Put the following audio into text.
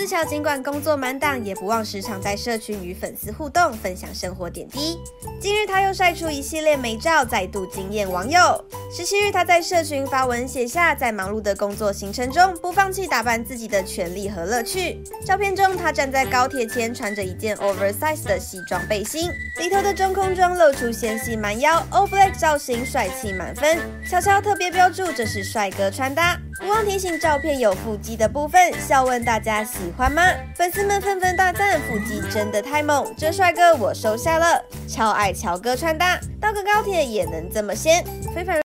志乔尽管工作满档，也不忘时常在社群与粉丝互动，分享生活点滴。近日，他又晒出一系列美照，再度惊艳网友。17日，他在社群发文写下，在忙碌的工作行程中，不放弃打扮自己的权利和乐趣。照片中，他站在高铁前，穿着一件 oversize 的西装背心，里头的中空装露出纤细蛮腰 ，all black 造型帅气满分。悄悄特别标注这是帅哥穿搭，不忘提醒照片有腹肌的部分，笑问大家喜欢吗？粉丝们纷纷大赞腹肌真的太猛，这帅哥我收下了，超爱乔哥穿搭，到个高铁也能这么仙，非凡。